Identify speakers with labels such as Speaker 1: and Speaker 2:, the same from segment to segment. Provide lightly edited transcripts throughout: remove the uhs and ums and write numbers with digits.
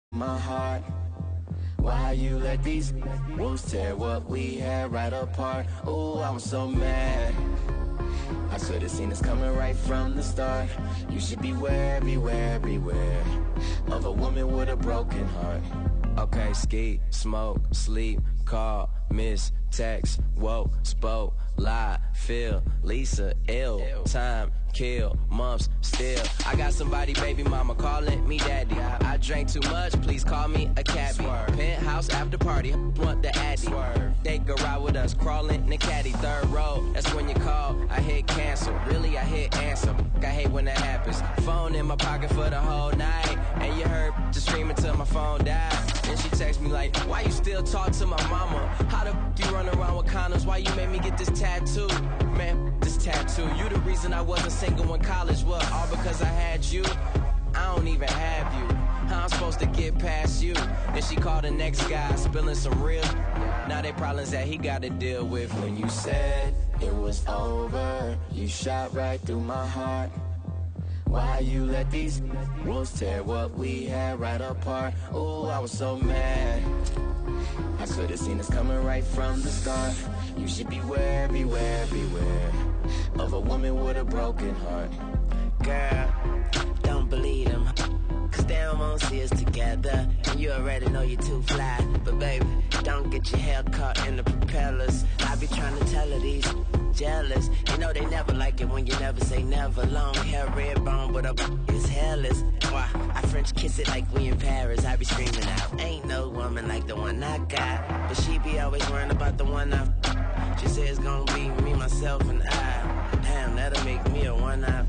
Speaker 1: My heart, why you let these wolves tear what we had right apart? Oh, I was so mad. I should have seen this coming right from the start. You should beware, beware, beware of a woman with a broken heart. Okay, ski, smoke, sleep, call, miss, text, woke, spoke, lie, feel, Lisa, ill, time, kill, months, still. I got somebody, baby mama, calling me daddy. I drank too much, please call me a cabbie. Penthouse after party, want the addy. They go ride with us, crawling in the caddy. Third row, that's when you call, I hit cancel. Really, I hit answer. I hate when that happens. Phone in my pocket for the whole night, and you heard just screaming till my phone died. Then she text me like, why you still talk to my mama? How the you run around with condoms? Why you made me get this tattoo? Man, this tattoo. You the reason I wasn't single in college. What, all because I had you? I don't even have you. How I'm supposed to get past you? Then she called the next guy, spilling some real. Now they problems that he got to deal with. When you said it was over, you shot right through my heart. Why you let these wolves tear what we had right apart? Oh, I was so mad. I should have seen this coming right from the start. You should beware, beware, beware of a woman with a broken heart.
Speaker 2: Girl, don't believe them, cause they don't want to see us together. And you already know you're too fly. But baby, don't get your hair caught in the propellers. I be trying to tell her these jealous. You know they never like it when you never say never. Long hair, red bone, but up is hairless. Why, I French kiss it like we in Paris. I be screaming out, ain't no woman like the one I got. But she be always worrying about the one I. She said it's gonna be me, myself, and I. Damn, that'll make me a one-eye.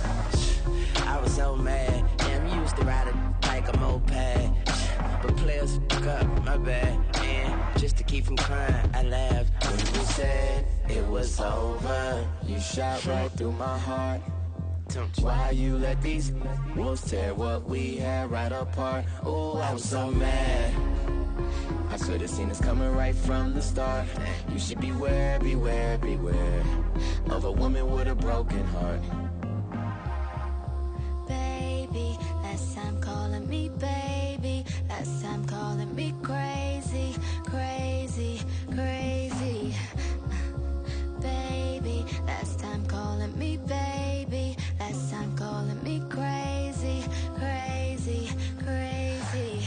Speaker 2: I was so mad. Damn, you used to ride it like a moped. But players fuck up, my bad. And just to keep from crying, I laughed.
Speaker 1: When you said it was over, you shot right through my heart. Why you let these wolves tear what we had right apart? Oh, I was so mad. I should have seen this coming right from the start. You should beware, beware, beware of a woman with a broken heart.
Speaker 3: Baby, last time calling me baby, last time calling me crazy, crazy, crazy. Baby, last time calling me baby, last time calling me crazy, crazy, crazy.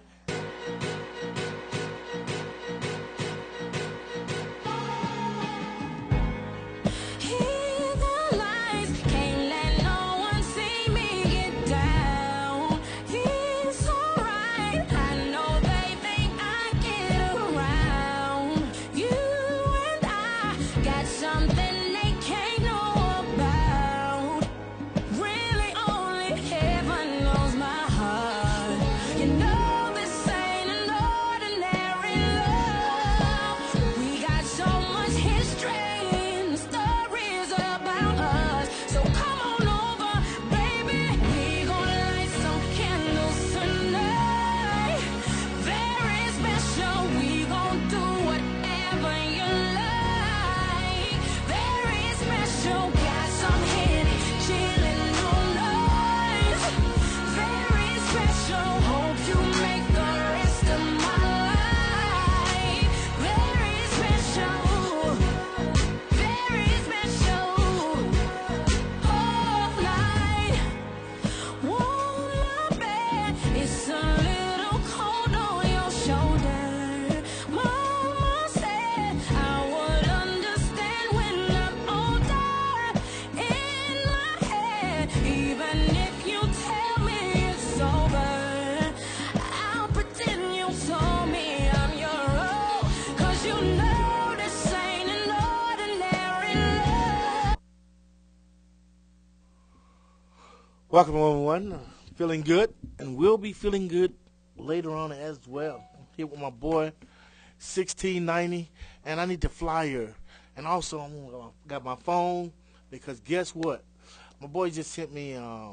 Speaker 4: Welcome, everyone. Feeling good, and we'll be feeling good later on as well. I'm here with my boy, 1690, and I need the flyer. And also, I got my phone, because guess what? My boy just sent me a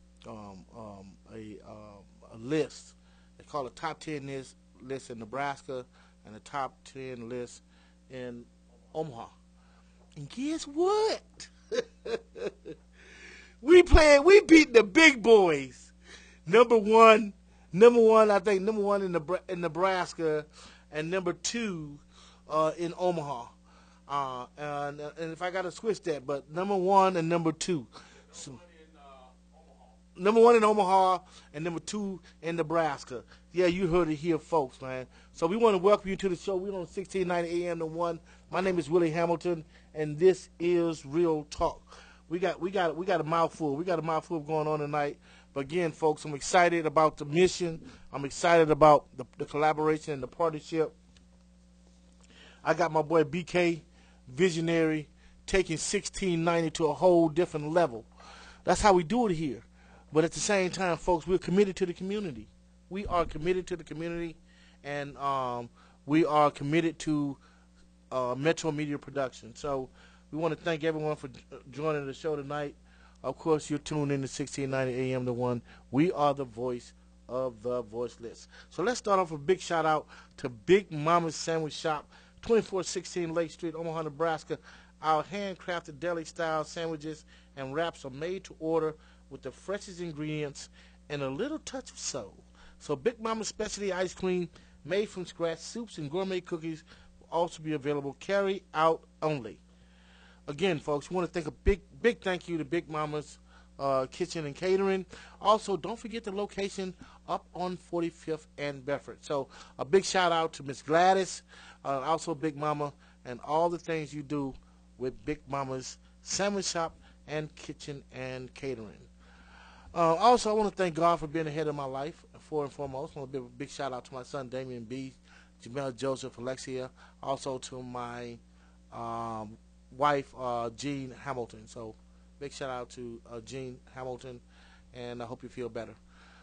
Speaker 4: list. They call it top 10 list in Nebraska and the top 10 list in Omaha. And guess what? We beat the big boys. Number one, Number one, I think number one in Nebraska, and number two in Omaha. And if I got to switch that, but number one and number two. So, number one in Omaha and number two in Nebraska. Yeah, you heard it here, folks, man. So we want to welcome you to the show. We're on 1690 AM to 1. My name is Willie Hamilton, and this is Real Talk. We got a mouthful. We got a mouthful going on tonight. But again, folks, I'm excited about the mission. I'm excited about the collaboration and the partnership. I got my boy BK, Visionary, taking 1690 to a whole different level. That's how we do it here. But at the same time, folks, we're committed to the community. We are committed to the community, and we are committed to Metro Media Production. So we want to thank everyone for joining the show tonight. Of course, you're tuned in to 1690 AM to 1. We are the voice of the voiceless. So let's start off with a big shout out to Big Mama's Sandwich Shop, 2416 Lake Street, Omaha, Nebraska. Our handcrafted deli-style sandwiches and wraps are made to order with the freshest ingredients and a little touch of soul. So Big Mama's specialty ice cream made from scratch, soups and gourmet cookies will also be available, carry out only. Again, folks, we want to thank a big thank you to Big Mama's Kitchen and Catering. Also, don't forget the location up on 45th and Bedford. So a big shout out to Miss Gladys, also Big Mama, and all the things you do with Big Mama's Sandwich Shop and Kitchen and Catering. Also, I want to thank God for being ahead of my life, for and foremost. I want to give a big shout out to my son, Damian B., Jamel Joseph, Alexia, also to my wife, Jean Hamilton. So, big shout out to Jean Hamilton, and I hope you feel better.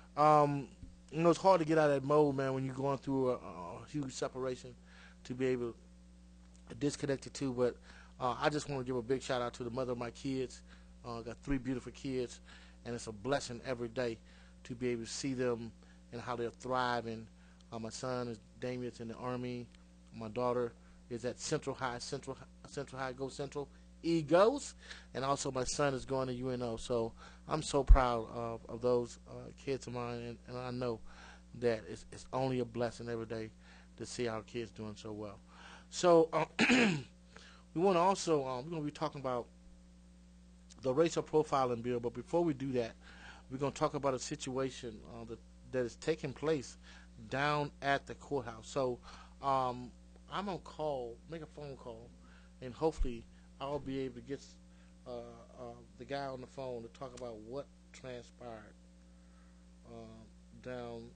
Speaker 4: It's hard to get out of that mode, man, when you're going through a huge separation, to be able to disconnect the two. But I just want to give a big shout out to the mother of my kids. Got 3 beautiful kids, and it's a blessing every day to be able to see them and how they're thriving. My son is Damien's in the Army. My daughter is at Central High, go Central, Eagles. And also my son is going to UNO. So I'm so proud of those kids of mine, and I know that it's only a blessing every day to see our kids doing so well. So we want to also, we're going to be talking about the racial profiling bill, but before we do that, we're going to talk about a situation that is taking place down at the courthouse. So I'm going to make a phone call, and hopefully I'll be able to get the guy on the phone to talk about what transpired down.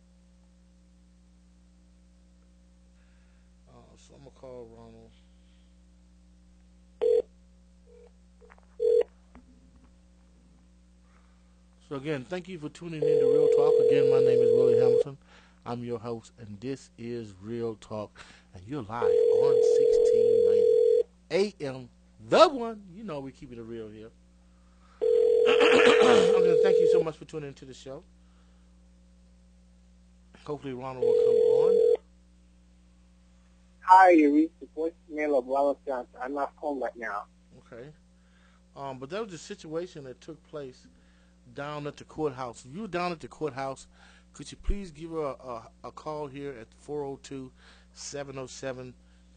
Speaker 4: So I'm going to call Ronald. So again, thank you for tuning in to Real Talk. Again, my name is Willie Hamilton. I'm your host, and this is Real Talk. And you're live on 1690 AM, the one. You know we keep it real here. I'm going to thank you so much for tuning into the show. Hopefully Ronald will come on.
Speaker 5: Hi, you reached the voicemail of Wallace Johnson. I'm not home right now.
Speaker 4: Okay. But that was a situation that took place down at the courthouse. If you were down at the courthouse, could you please give her a call here at 402-707-3115.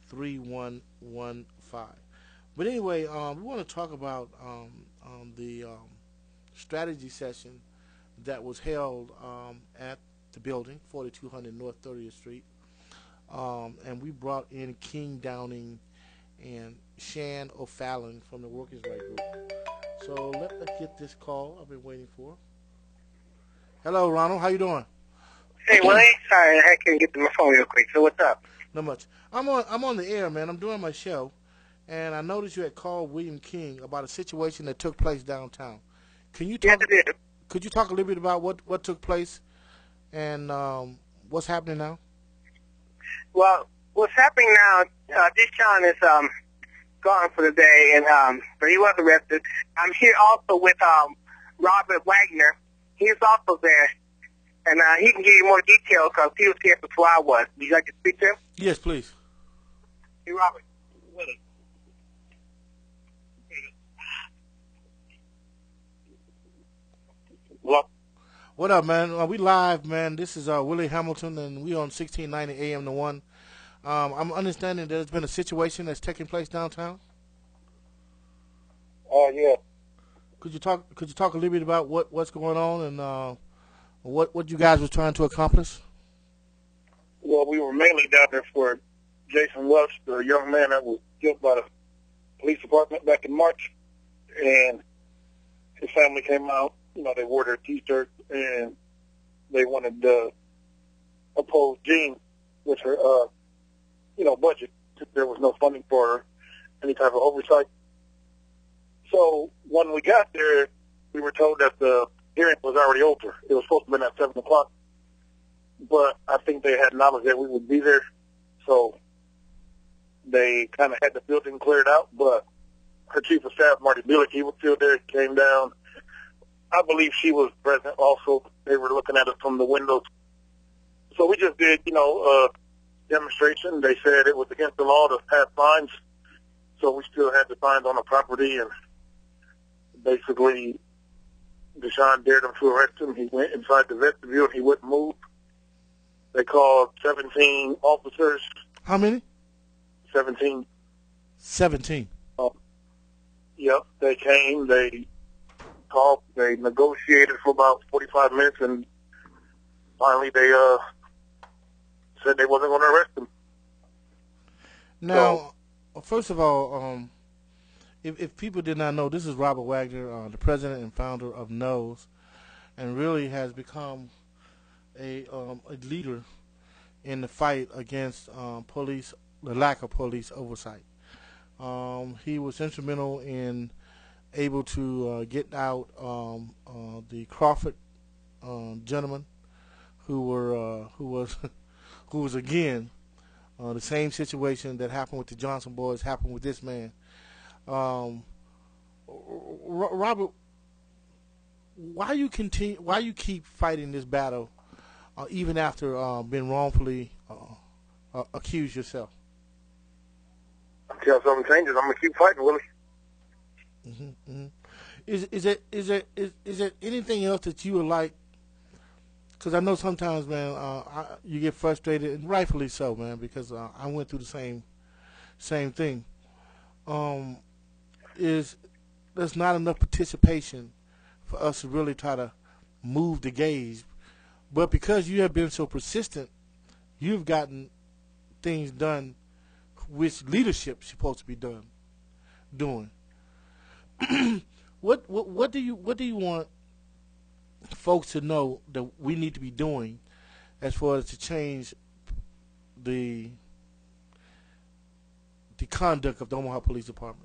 Speaker 4: But anyway, we want to talk about the strategy session that was held at the building, 4200 North 30th Street. And we brought in King Downing and Shan O'Fallon from the Workers' Right Group. So let's get this call I've been waiting for. Hello, Ronald. How you doing?
Speaker 5: Hey, Willie. Sorry, I couldn't get to my phone real quick. So what's up?
Speaker 4: Not much. I'm on the air, man. I'm doing my show, and I noticed you had called William King about a situation that took place downtown. Can you talk?
Speaker 5: Yes,
Speaker 4: Could you talk a little bit about what took place and what's happening now?
Speaker 5: Well, what's happening now? Deshaun is gone for the day, and but he was arrested. I'm here also with Robert Wagner. He's also there, and he can give you more details because he was here before I was. Would you like to speak to him?
Speaker 4: Yes, please.
Speaker 5: Hey, Robert. Willie.
Speaker 4: What up, man? We live, man. This is Willie Hamilton, and we on 1690 AM to 1. I'm understanding there's been a situation that's taking place downtown.
Speaker 6: Yeah.
Speaker 4: Could you talk a little bit about what's going on and what you guys was trying to accomplish?
Speaker 6: Well, we were mainly down there for Jason Welch, the young man that was killed by the police department back in March, and his family came out. You know, they wore their T-shirts, and they wanted to oppose Jean with her, budget. There was no funding for any type of oversight. So when we got there, we were told that the hearing was already over. It was supposed to have been at 7 o'clock, but I think they had knowledge that we would be there, so they kind of had the building cleared out. But her chief of staff, Marty Billick, he was still there, came down. I believe she was present also. They were looking at it from the windows. So we just did, a demonstration. They said it was against the law to pass fines, so we still had the fines on the property, and basically Deshaun dared him to arrest him. He went inside the vestibule and he wouldn't move. They called 17 officers.
Speaker 4: How many?
Speaker 6: 17.
Speaker 4: 17.
Speaker 6: Yep, they came, they talked, they negotiated for about 45 minutes, and finally they said they wasn't going to arrest him.
Speaker 4: Now, first of all, if people did not know, this is Robert Wagner, the president and founder of NOS, and really has become a leader in the fight against police, the lack of police oversight. He was instrumental in able to get out the Crawford gentleman, who was again the same situation that happened with the Johnson boys happened with this man. Robert, why you keep fighting this battle even after being wrongfully accused yourself?
Speaker 6: Until something changes, I'm gonna keep fighting, Willie.
Speaker 4: Mm-hmm, mm-hmm. Is there anything else that you would like? Because I know sometimes, man, you get frustrated, and rightfully so, man, because I went through the same thing. There's not enough participation for us to really try to move the gauge, but because you have been so persistent, you've gotten things done which leadership is supposed to be doing. What do you want folks to know that we need to be doing as far as to change the conduct of the Omaha Police Department?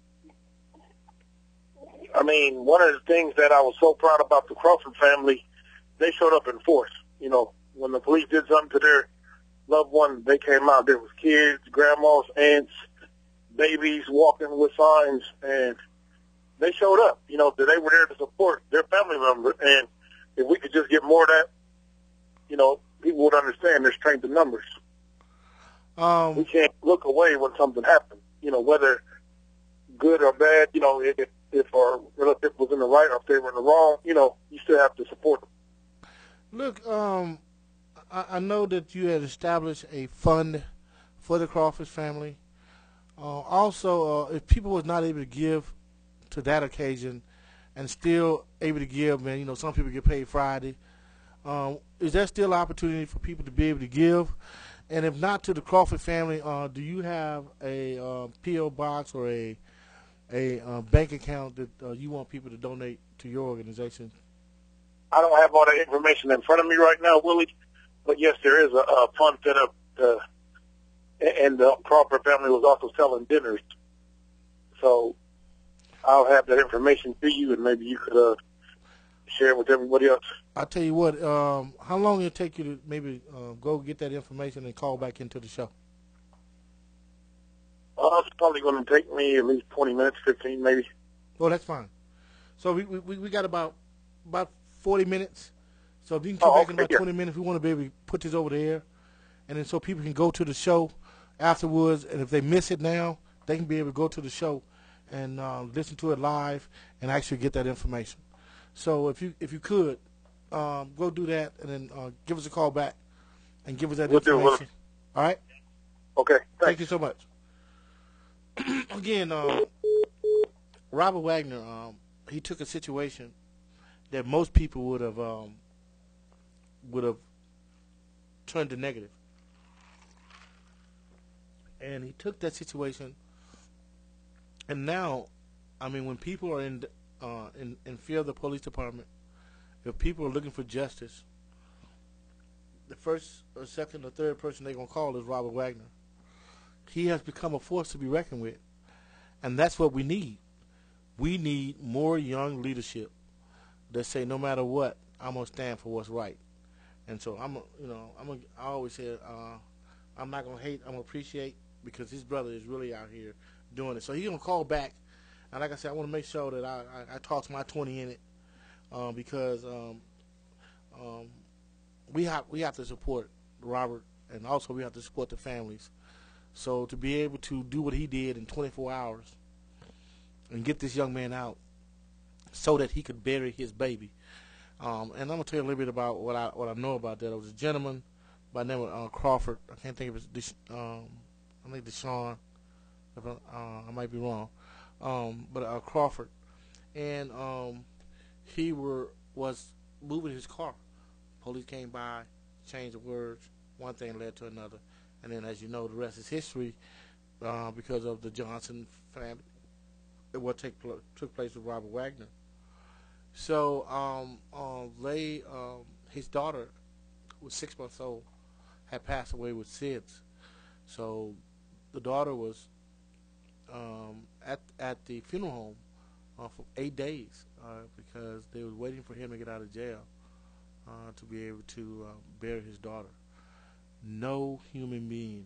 Speaker 6: I mean, one of the things that I was so proud about the Crawford family, they showed up in force. You know, when the police did something to their loved one, they came out. There was kids, grandmas, aunts, babies walking with signs, and they showed up. You know, they were there to support their family member. And if we could just get more of that, you know, people would understand their strength in numbers. We can't look away when something happens. You know, whether good or bad, you know, if our relative was in the right or if they were in the wrong, you know, you still have to support them.
Speaker 4: Look, I know that you had established a fund for the Crawford family. Also, if people was not able to give to that occasion and still able to give, man, you know, some people get paid Friday. Is there still an opportunity for people to be able to give? And if not to the Crawford family, do you have a P.O. box or a bank account that you want people to donate to your organization?
Speaker 6: I don't have all that information in front of me right now, Willie, but yes, there is a fund set up, and the Crawford family was also selling dinners. So I'll have that information to you, and maybe you could share it with everybody else.
Speaker 4: I'll tell you what, how long will it take you to maybe go get that information and call back into the show?
Speaker 6: It's probably going to take me at least 20 minutes, 15 maybe.
Speaker 4: Oh, that's fine. So we got about 40 minutes. So if you can come back in about 20 minutes, we want to be able to put this over the air. And then so people can go to the show afterwards. And if they miss it now, they can be able to go to the show and listen to it live and actually get that information. So if you could, Go do that, and then give us a call back and give us that
Speaker 6: We'll do. Well,
Speaker 4: information. All right.
Speaker 6: okay.
Speaker 4: Thank
Speaker 6: Thanks.
Speaker 4: you so much. Again, Robert Wagner, he took a situation that most people would have turned to negative, and he took that situation, and now, I mean, when people are in fear of the police department, if people are looking for justice, the first or second or third person they're gonna call is Robert Wagner. He has become a force to be reckoned with, and that's what we need. We need more young leadership that say, no matter what, I'm gonna stand for what's right. And so I always say, I'm not gonna hate, I'm gonna appreciate, because his brother is really out here doing it. So he's gonna call back, and like I said, I want to make sure that I toss my 20 in it, because we have to support Robert, and also we have to support the families. So to be able to do what he did in 24 hours and get this young man out so that he could bury his baby. And I'm gonna tell you a little bit about what I know about that. It was a gentleman by the name of Crawford. I can't think of his. I think Deshaun. I might be wrong, but Crawford, and he was moving his car. Police came by, changed the words. One thing led to another, and then, as you know, the rest is history. Because of the Johnson family, what took place with Robert Wagner. So, his daughter, who was 6 months old, had passed away with SIDS. So, the daughter was at the funeral home for 8 days because they was waiting for him to get out of jail to be able to bury his daughter. No human being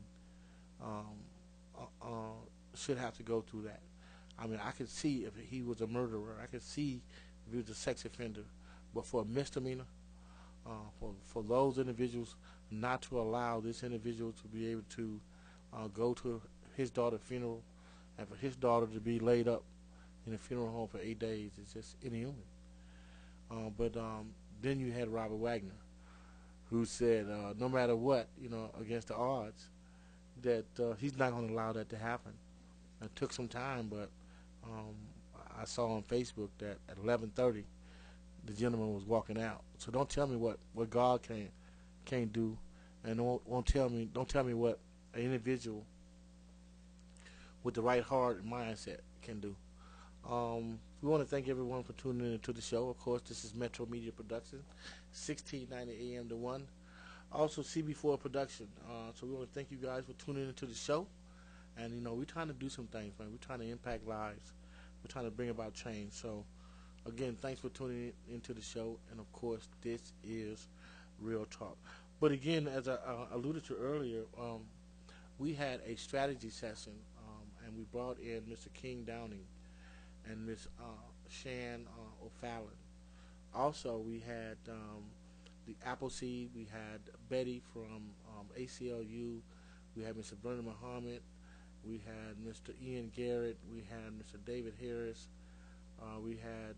Speaker 4: should have to go through that. I mean, I could see if he was a murderer. I could see if he was a sex offender. But for a misdemeanor, for those individuals not to allow this individual to be able to go to his daughter's funeral, and for his daughter to be laid up in a funeral home for 8 days, is just inhuman. But then you had Robert Wagner, who said, no matter what, against the odds, that he's not going to allow that to happen. It took some time, but I saw on Facebook that at 11:30, the gentleman was walking out. So don't tell me what God can't do, and don't tell me what an individual with the right heart and mindset can do. We want to thank everyone for tuning in to the show. Of course, this is Metro Media Production, 1690 AM to 1. Also, CB4 Production. So we want to thank you guys for tuning into the show. And, we're trying to do some things, man. We're trying to impact lives. We're trying to bring about change. So, again, thanks for tuning into the show. And, of course, this is Real Talk. But, again, as I alluded to earlier, we had a strategy session, and we brought in Mr. King Downing and Miss Shan O'Fallon. Also, we had the Appleseed. We had Betty from ACLU. We had Mr. Brendan Muhammad. We had Mr. Ian Garrett. We had Mr. David Harris. We had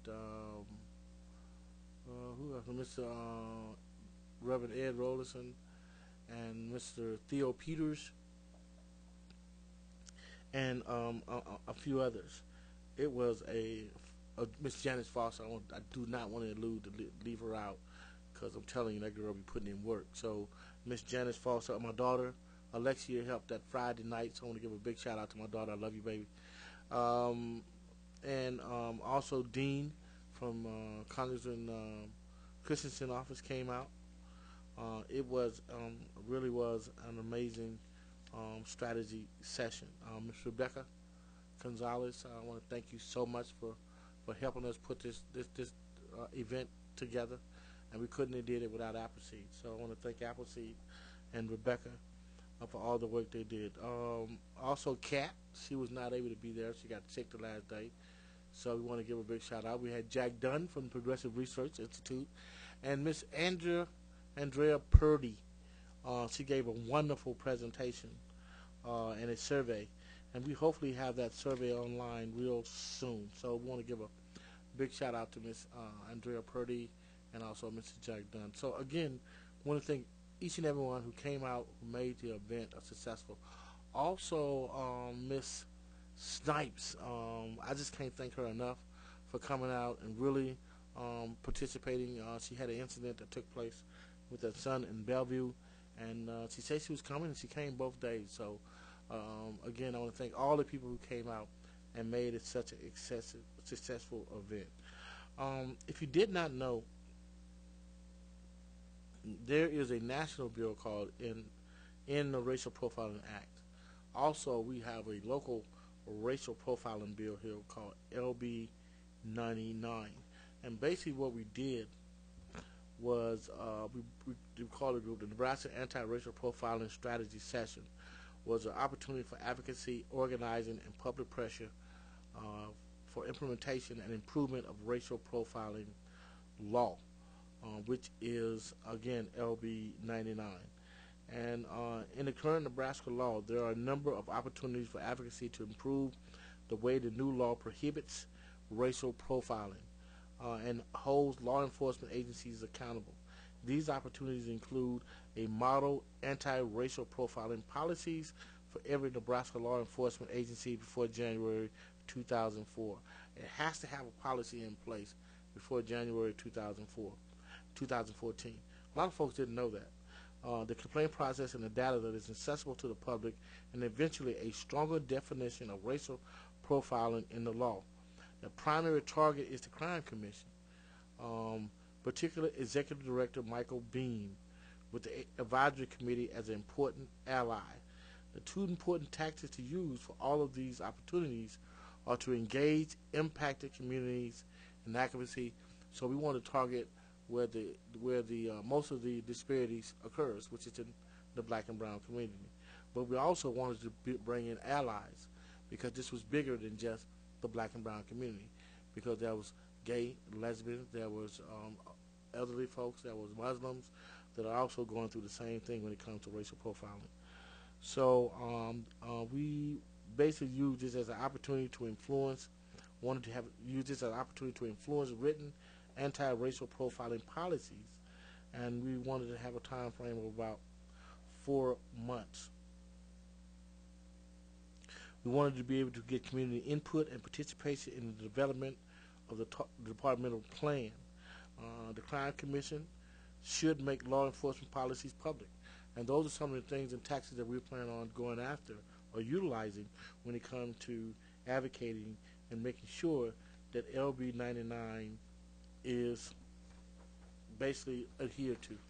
Speaker 4: who else? Mr. Reverend Ed Rolison and Mr. Theo Peters and a few others. It was a Miss Janice Foster. I do not want to leave her out, because I'm telling you, that girl be putting in work. So Miss Janice Foster, my daughter Alexia helped that Friday night, so I want to give a big shout out to my daughter. I love you, baby. And also Dean from Congressman Christensen office came out. It really was an amazing strategy session. Ms. Rebecca Gonzalez, I want to thank you so much for helping us put this event together, and we couldn't have did it without Appleseed. So I want to thank Appleseed and Rebecca for all the work they did. Also, Kat, she was not able to be there. She got sick the last day, so we want to give a big shout out. We had Jack Dunn from the Progressive Research Institute, and Miss Andrea Purdy. She gave a wonderful presentation and a survey, and we hopefully have that survey online real soon. So we want to give a big shout out to Miss Andrea Purdy and also Mr. Jack Dunn. So again, I want to thank each and everyone who came out, who made the event a successful. Also, Miss Snipes, I just can't thank her enough for coming out and really participating. She had an incident that took place with her son in Bellevue, and she said she was coming, and she came both days. So, again, I want to thank all the people who came out and made it such an successful event. If you did not know, there is a national bill called in the Racial Profiling Act. Also, we have a local racial profiling bill here called LB 99. And basically, what we did was we called it the Nebraska Anti-Racial Profiling Strategy Session. Was an opportunity for advocacy, organizing, and public pressure for implementation and improvement of racial profiling law, which is again LB 99. And in the current Nebraska law, there are a number of opportunities for advocacy to improve the way the new law prohibits racial profiling and holds law enforcement agencies accountable. These opportunities include a model anti-racial profiling policies for every Nebraska law enforcement agency before January 2004. It has to have a policy in place before January 2014. A lot of folks didn't know that. The complaint process and the data that is accessible to the public, and eventually a stronger definition of racial profiling in the law. The primary target is the Crime Commission, particularly Executive Director Michael Bean, with the Advisory Committee as an important ally. The two important tactics to use for all of these opportunities are to engage impacted communities in advocacy. So we want to target where the most of the disparities occurs, which is in the black and brown community. But we also wanted to bring in allies, because this was bigger than just the black and brown community, because there was gay, lesbian, there was elderly folks, there was Muslims that are also going through the same thing when it comes to racial profiling. So we basically used this as an opportunity to influence, use this as an opportunity to influence written anti-racial profiling policies, and we wanted to have a time frame of about 4 months. We wanted to be able to get community input and participation in the development of the departmental plan. The Crime Commission should make law enforcement policies public, and those are some of the things and tactics that we plan on going after or utilizing when it comes to advocating and making sure that LB 99 is basically adhered to.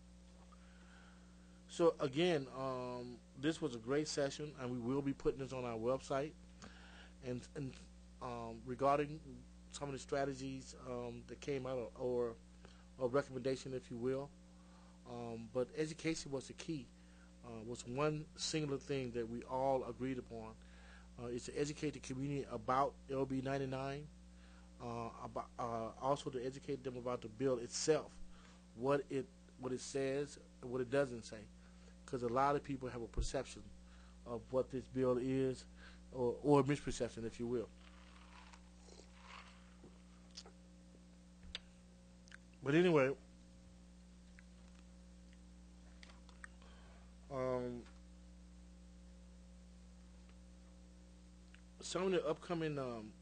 Speaker 4: So again, this was a great session, and we will be putting this on our website. And regarding some of the strategies that came out, or recommendation, if you will, but education was the key. Was one singular thing that we all agreed upon. Is to educate the community about LB 99. Also to educate them about the bill itself, what it says and what it doesn't say, because a lot of people have a perception of what this bill is, or a misperception, if you will. But anyway, some of the upcoming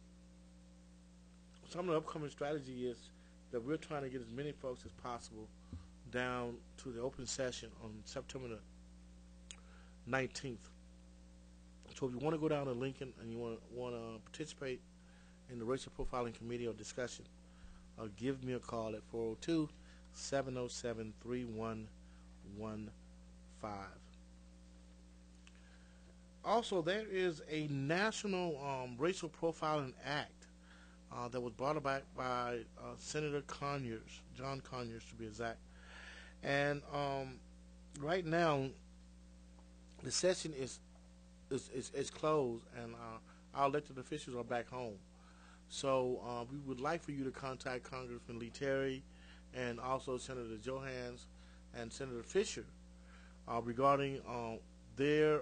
Speaker 4: strategy is that we're trying to get as many folks as possible down to the open session on September the 19th. So if you want to go down to Lincoln and you want to participate in the racial profiling committee or discussion, give me a call at 402-707-3115. Also, there is a national racial profiling act that was brought about by Senator Conyers, John Conyers to be exact. And right now, the session is closed, and our elected officials are back home. So we would like for you to contact Congressman Lee Terry and also Senator Johans and Senator Fisher regarding their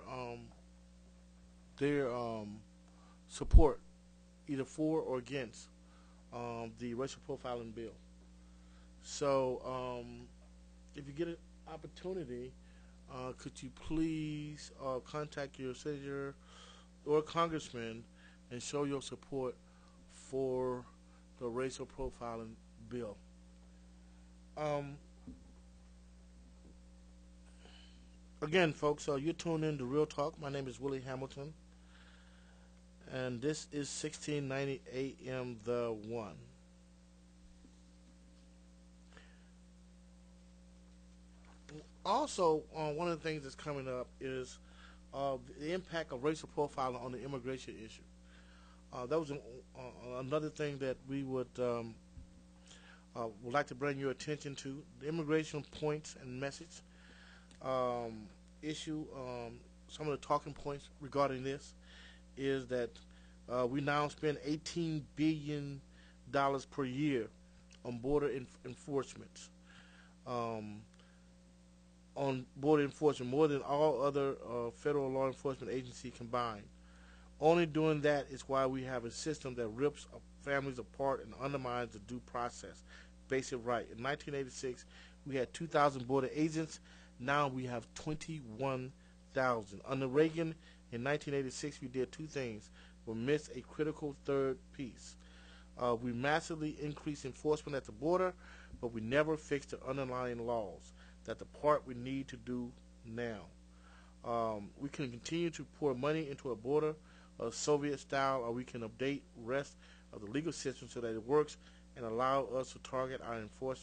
Speaker 4: support, either for or against the racial profiling bill. So, if you get an opportunity, could you please contact your senator or congressman and show your support for the racial profiling bill? Um, Again, folks, you're tuned in to Real Talk. My name is Willie Hamilton, and this is 1690 AM The One. Also, one of the things that's coming up is the impact of racial profiling on the immigration issue. That was another thing that we would like to bring your attention to. The immigration points and message issue. Some of the talking points regarding this is that we now spend $18 billion per year on border enforcement. Um, on border enforcement, more than all other federal law enforcement agencies combined. Only doing that is why we have a system that rips families apart and undermines the due process, basic right. In 1986, we had 2,000 border agents. Now we have 21,000. Under Reagan in 1986, we did two things. We missed a critical third piece. We massively increased enforcement at the border, but we never fixed the underlying laws. That's the part we need to do now. We can continue to pour money into a border of Soviet style, or we can update rest of the legal system so that it works and allow us to target our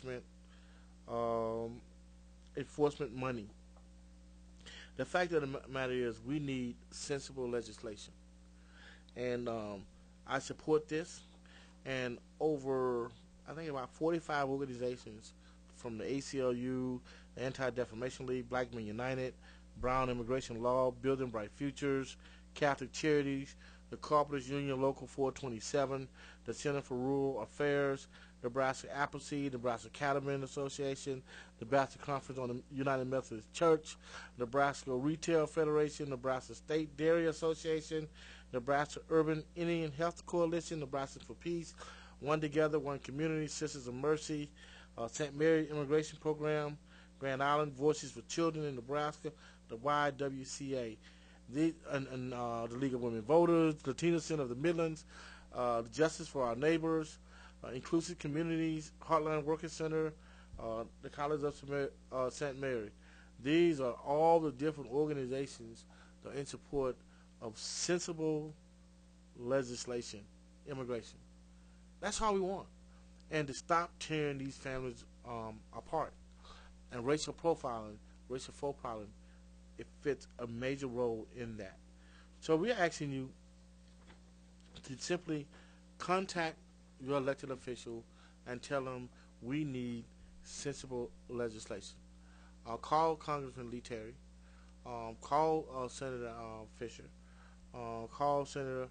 Speaker 4: enforcement money. The fact of the matter is, we need sensible legislation, and I support this. And over, I think about 45 organizations from the ACLU, the Anti-Defamation League, Black Men United, Brown Immigration Law, Building Bright Futures, Catholic Charities, the Carpenters Union Local 427, the Center for Rural Affairs, Nebraska Appleseed, Nebraska Cattlemen Association, Nebraska Conference on the United Methodist Church, Nebraska Retail Federation, Nebraska State Dairy Association, Nebraska Urban Indian Health Coalition, Nebraska for Peace, One Together, One Community, Sisters of Mercy, St. Mary Immigration Program, Grand Island Voices for Children in Nebraska, the YWCA, the League of Women Voters, Latino Center of the Midlands, Justice for Our Neighbors, Inclusive Communities, Heartland Working Center, the College of St. Mary. These are all the different organizations that are in support of sensible legislation, immigration. That's all we want. And to stop tearing these families apart. And racial profiling, it fits a major role in that. So we're asking you to simply contact your elected official and tell them we need sensible legislation. Call Congressman Lee Terry. Call Senator Fisher. Call Senator.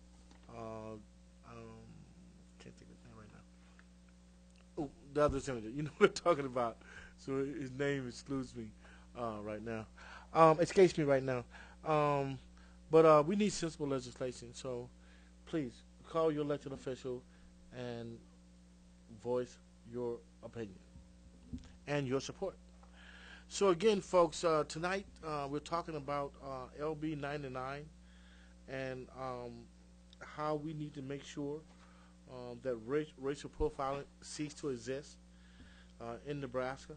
Speaker 4: Can't think of his name right now. Oh, the other senator. You know what I'm talking about. So his name excludes me right now. Escapes me right now. But we need sensible legislation. So please call your elected official and voice your opinion and your support. So again, folks, tonight we're talking about LB 99 and how we need to make sure that racial profiling cease to exist in Nebraska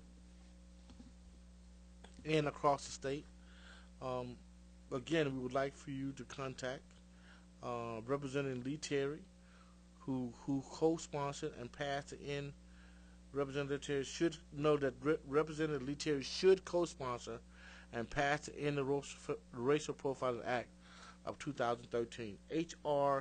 Speaker 4: and across the state. Again, we would like for you to contact Representative Lee Terry, who co-sponsored and passed the End. Representative Terry should know that Representative Lee Terry should co-sponsor and pass the End the Racial Profiling Act of 2013. H.R.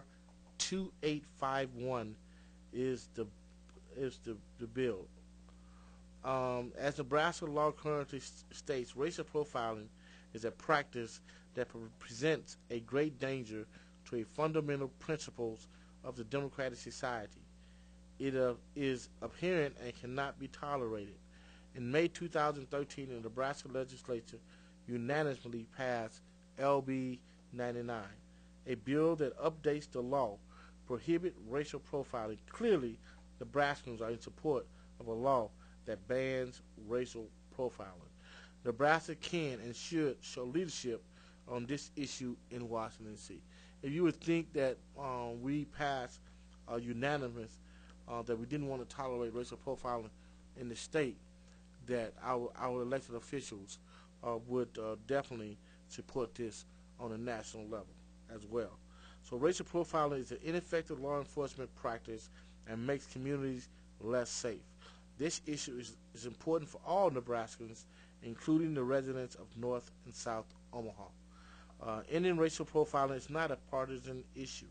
Speaker 4: 2851 is the bill. As Nebraska law currently states, racial profiling is a practice that presents a great danger to a fundamental principles of the democratic society. It is apparent and cannot be tolerated. In May 2013, the Nebraska legislature unanimously passed LB 99, a bill that updates the law, prohibit racial profiling. Clearly, Nebraskans are in support of a law that bans racial profiling. Nebraska can and should show leadership on this issue in Washington, D.C. If you would think that we passed unanimous that we didn't want to tolerate racial profiling in the state, that our elected officials would definitely support this on a national level as well. So racial profiling is an ineffective law enforcement practice and makes communities less safe. This issue is important for all Nebraskans, including the residents of North and South Omaha. Ending racial profiling is not a partisan issue.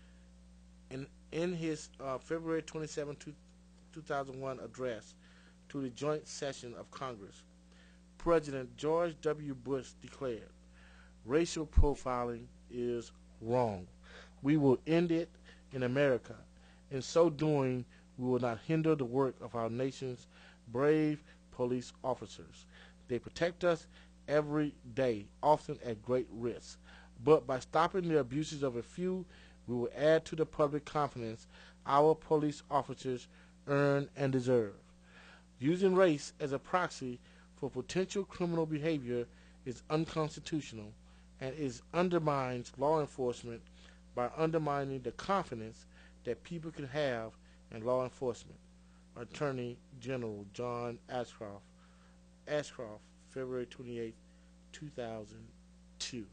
Speaker 4: In his February 27, 2001 address to the joint session of Congress, President George W. Bush declared, racial profiling is wrong. We will end it in America. In so doing, we will not hinder the work of our nation's brave police officers. They protect us every day, often at great risk. But by stopping the abuses of a few, we will add to the public confidence our police officers earn and deserve. Using race as a proxy for potential criminal behavior is unconstitutional and undermines law enforcement by undermining the confidence that people can have in law enforcement. Attorney General John Ashcroft, February 28, 2002.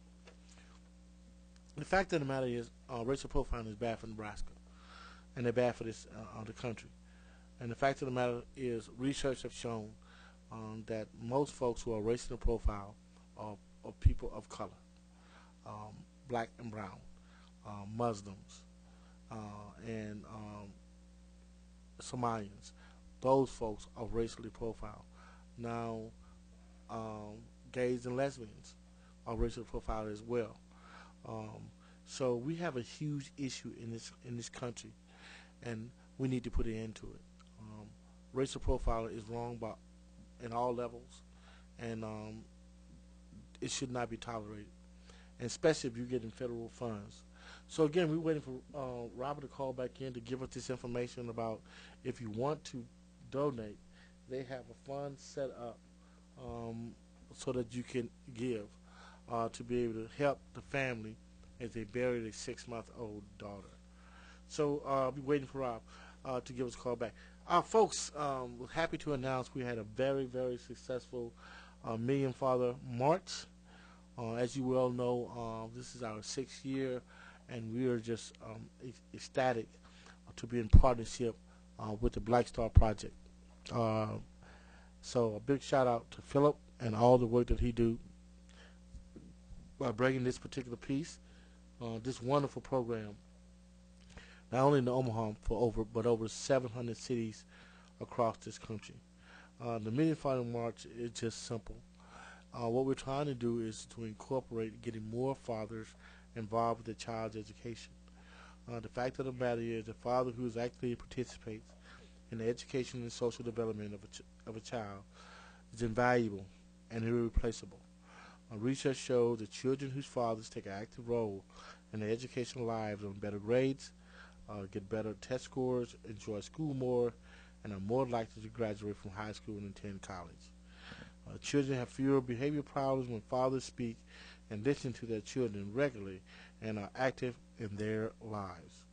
Speaker 4: The fact of the matter is, racial profiling is bad for Nebraska, and they're bad for this the country. And the fact of the matter is, research have shown that most folks who are racially profiled are people of color, black and brown, Muslims, and Somalians. Those folks are racially profiled. Now, gays and lesbians are racially profiled as well. So we have a huge issue in this country, and we need to put an end to it. Racial profiling is wrong in all levels, and it should not be tolerated, and especially if you're getting federal funds. So again, we're waiting for Robert to call back in to give us this information about if you want to donate. They have a fund set up so that you can give to be able to help the family as they bury their 6-month-old daughter. So I'll be waiting for Rob to give us a call back. Folks, we're happy to announce we had a very, very successful Million Father March. As you well know, this is our 6th year, and we are just ecstatic to be in partnership with the Black Star Project. So a big shout out to Philip and all the work that he do by bringing this particular piece, this wonderful program, not only in Omaha but over 700 cities across this country. The Million Father March is just simple. What we're trying to do is to incorporate getting more fathers involved with the child's education. The fact of the matter is, the father who actively participates in the education and social development of a child is invaluable and irreplaceable. Research shows that children whose fathers take an active role in their educational lives earn better grades, get better test scores, enjoy school more, and are more likely to graduate from high school and attend college. Children have fewer behavior problems when fathers speak and listen to their children regularly and are active in their lives.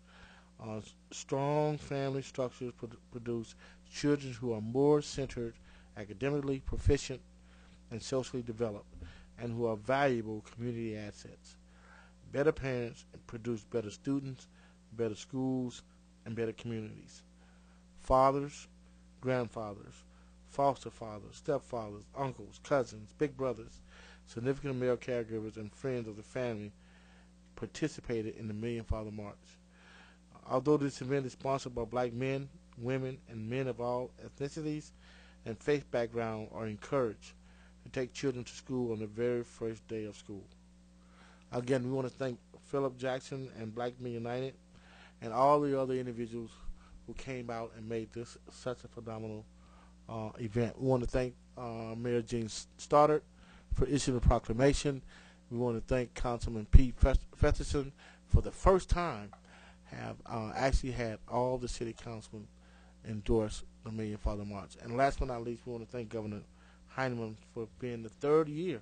Speaker 4: Strong family structures produce children who are more centered, academically proficient, and socially developed, and who are valuable community assets. Better parents produce better students, better schools, and better communities. Fathers, grandfathers, foster fathers, stepfathers, uncles, cousins, big brothers, significant male caregivers, and friends of the family participated in the Million Father March. Although this event is sponsored by black men, women, and men of all ethnicities and faith background are encouraged to take children to school on the very first day of school. Again, we want to thank Philip Jackson and Black Men United and all the other individuals who came out and made this such a phenomenal event. We want to thank Mayor Gene Stoddard for issuing a proclamation. We want to thank Councilman Pete Festerson for the first time have actually had all the city councilmen endorse the Million Father March. And last but not least, we want to thank Governor Heinemann for being the third year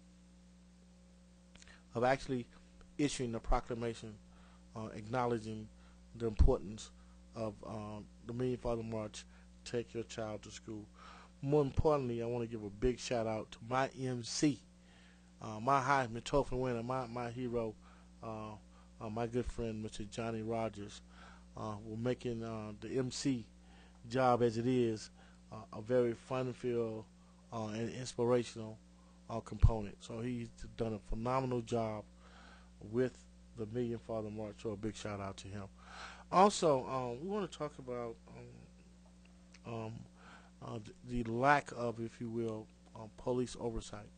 Speaker 4: of actually issuing a proclamation acknowledging the importance of the Million Father March, Take Your Child to School. More importantly, I want to give a big shout out to my MC, my Heisman Trophy winner, my hero, my good friend, Mr. Johnny Rogers. We're making the MC job as it is a very fun-filled and inspirational component. So he's done a phenomenal job with the Million Father March, so a big shout out to him. Also, we want to talk about the lack of, if you will, police oversight.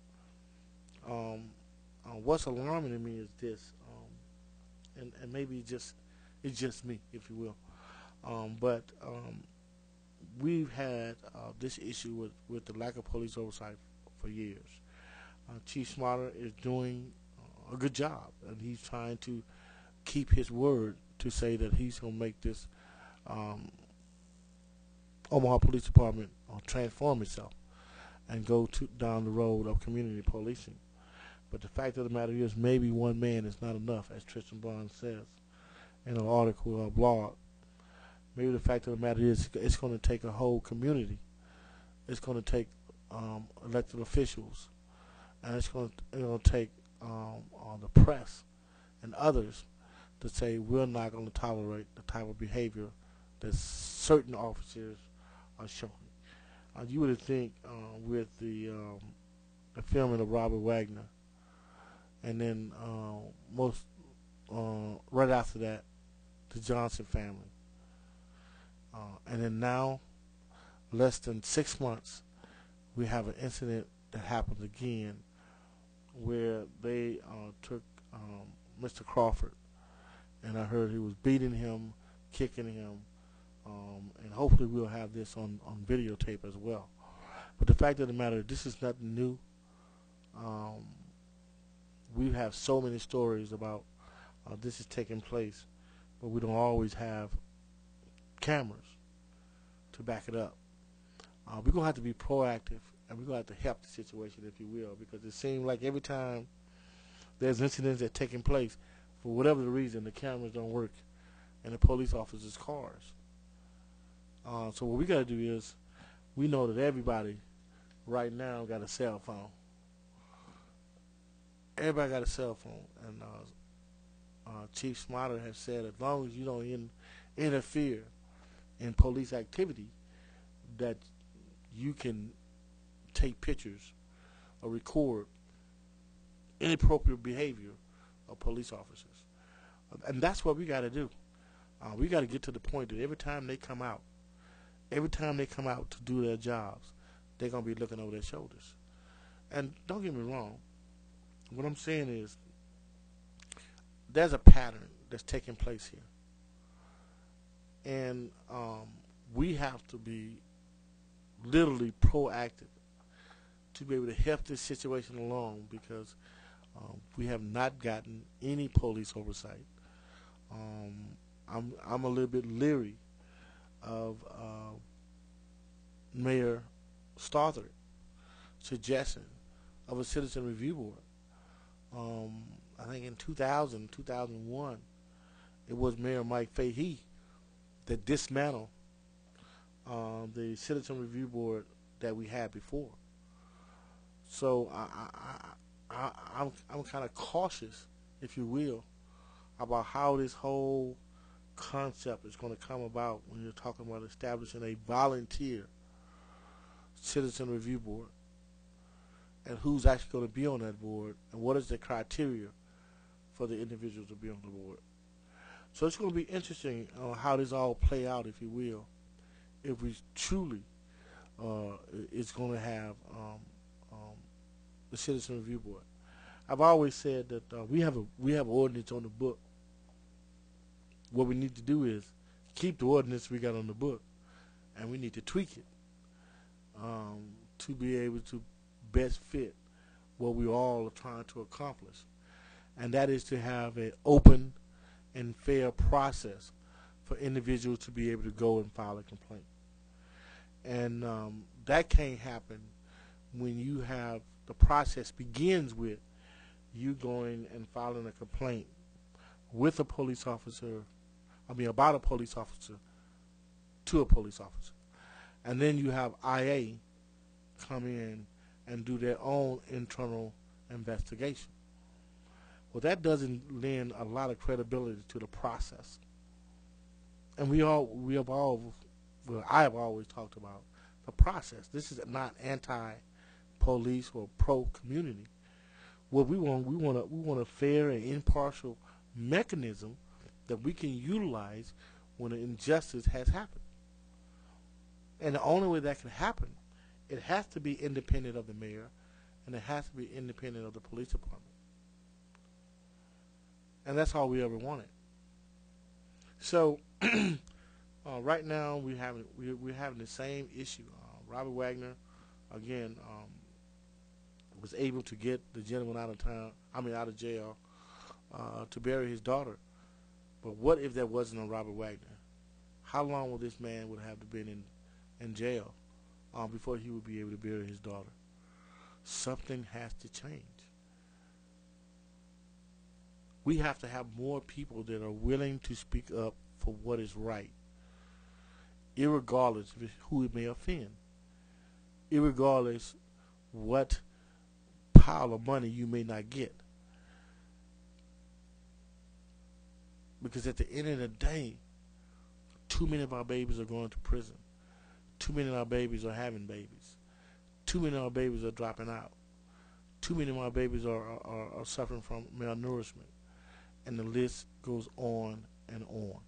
Speaker 4: What's alarming to me is this, and maybe it's just me, if you will, but we've had this issue with the lack of police oversight for years. Chief Smarter is doing a good job, and he's trying to keep his word to say that he's going to make this Omaha Police Department transform itself and go down the road of community policing. But the fact of the matter is, maybe one man is not enough, as Tristan Bond says in an article or a blog. Maybe the fact of the matter is, it's going to take a whole community. It's going to take elected officials, and it's going to take the press and others to say we're not going to tolerate the type of behavior that certain officers are showing. You would think with the filming of Robert Wagner, and then right after that, the Johnson family, and then now, less than 6 months, we have an incident that happens again, where they took Mr. Crawford, and I heard he was beating him, kicking him, and hopefully we'll have this on videotape as well. But the fact of the matter, this is nothing new. We have so many stories about this is taking place, but we don't always have cameras to back it up. We're going to have to be proactive, and we're going to have to help the situation, if you will, because it seems like every time there's incidents that are taking place, for whatever the reason, the cameras don't work in the police officers' cars. So what we got to do is, we know that everybody right now got a cell phone. Everybody got a cell phone, and Chief Smarter has said as long as you don't interfere in police activity, that you can take pictures or record inappropriate behavior of police officers. And that's what we got to do. We got to get to the point that every time they come out to do their jobs, they're going to be looking over their shoulders. And don't get me wrong, what I'm saying is there's a pattern that's taking place here. And we have to be literally proactive to be able to help this situation along, because we have not gotten any police oversight. I'm a little bit leery of Mayor Stothert suggestion of a citizen review board. I think in 2001, it was Mayor Mike Fahey that dismantled the citizen review board that we had before. So I'm kind of cautious, if you will, about how this whole concept is going to come about when you're talking about establishing a volunteer citizen review board, and who's actually going to be on that board, and what is the criteria for the individuals to be on the board. So it's going to be interesting how this all play out, if you will, if we truly is going to have the citizen review board. I've always said that we have an ordinance on the book. What we need to do is keep the ordinance we got on the book, and we need to tweak it to be able to best fit what we all are trying to accomplish, and that is to have an open and fair process for individuals to be able to go and file a complaint. And that can't happen when you have the process begins with you going and filing a complaint with a police officer, about a police officer to a police officer. And then you have IA come in and do their own internal investigation. Well, that doesn't lend a lot of credibility to the process. And I have always talked about the process. This is not anti-police or pro-community. What we want a fair and impartial mechanism that we can utilize when an injustice has happened. And the only way that can happen, it has to be independent of the mayor, and it has to be independent of the police department. And that's all we ever wanted. So right now we're having the same issue. Robert Wagner, again, was able to get the gentleman out of jail, to bury his daughter. But what if that wasn't on Robert Wagner? How long would this man would have to been in jail before he would be able to bury his daughter? Something has to change. We have to have more people that are willing to speak up for what is right, irregardless of who it may offend, irregardless what pile of money you may not get. Because at the end of the day, too many of our babies are going to prison. Too many of our babies are having babies. Too many of our babies are dropping out. Too many of our babies are suffering from malnourishment. And the list goes on and on.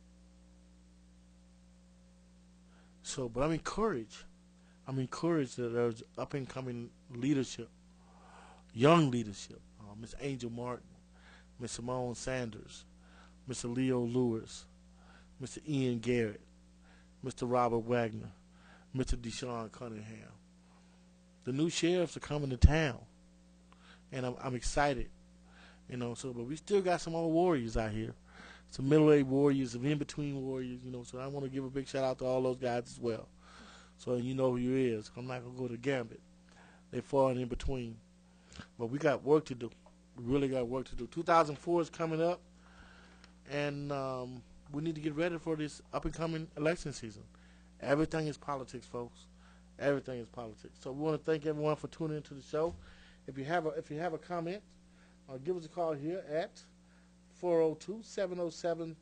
Speaker 4: So, but I'm encouraged. I'm encouraged that there's up and coming leadership, young leadership. Miss Angel Martin, Miss Simone Sanders, Mr. Leo Lewis, Mr. Ian Garrett, Mr. Robert Wagner, Mr. Deshaun Cunningham. The new sheriffs are coming to town, and I'm excited. But we still got some old warriors out here, some middle-aged warriors, some in-between warriors. So I want to give a big shout out to all those guys as well. So you know who you is. I'm not gonna go to Gambit. They falling in between, but we got work to do. We really got work to do. 2004 is coming up, and we need to get ready for this up-and-coming election season. Everything is politics, folks. Everything is politics. So we want to thank everyone for tuning into the show. If you have a comment, give us a call here at 402-707-3115.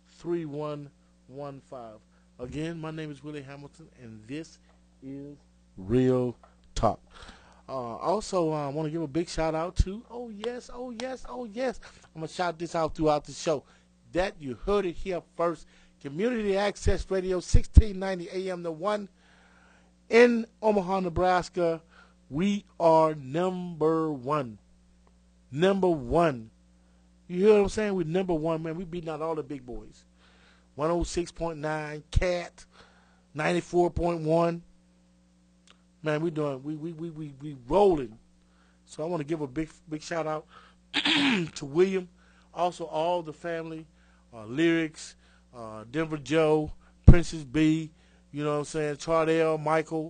Speaker 4: Again, my name is Willie Hamilton, and this is Real Talk. Also, I want to give a big shout out to, oh yes, I'm going to shout this out throughout the show. That you heard it here first. Community Access Radio, 1690 AM The One in Omaha, Nebraska. We are number one. Number one. You hear what I'm saying? We're number one, man. We beating out all the big boys. 106.9, Cat, 94.1. Man, we rolling. So I want to give a big shout out to William. Also all the family, Lyrics, Denver Joe, Princess B, you know what I'm saying, Chardell, Michael,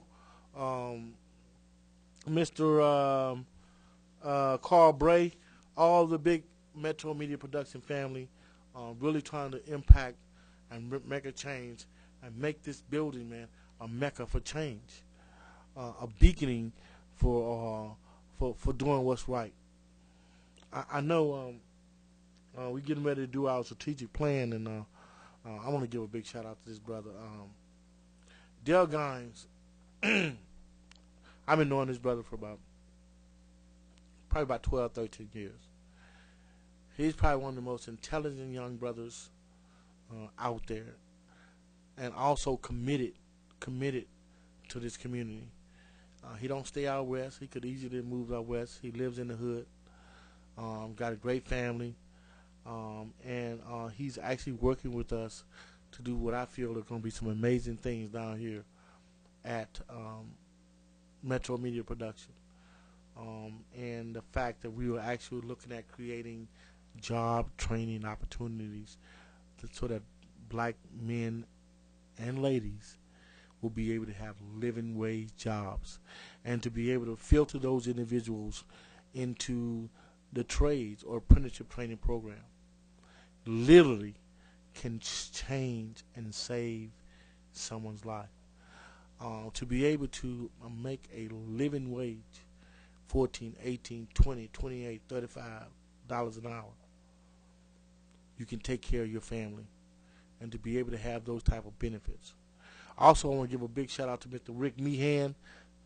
Speaker 4: Mr. Carl Bray, all the big Metro Media Production family, really trying to impact and make a change and make this building, man, a mecca for change, a beaconing for doing what's right. I know we're getting ready to do our strategic plan, and I want to give a big shout out to this brother, Dale Gimes. I've been knowing this brother for probably about 12, 13 years. He's probably one of the most intelligent young brothers out there, and also committed to this community. He don't stay out west. He could easily move out west. He lives in the hood. Got a great family, and he's actually working with us to do what I feel are going to be some amazing things down here at Metro Media Production. And the fact that we were actually looking at creating job training opportunities so that black men and ladies will be able to have living wage jobs, and to be able to filter those individuals into the trades or apprenticeship training program literally can change and save someone's life. To be able to make a living wage, 14, 18, 20, 28, 35 dollars an hour, you can take care of your family, and to be able to have those type of benefits. Also, I want to give a big shout out to Mr. Rick Meehan,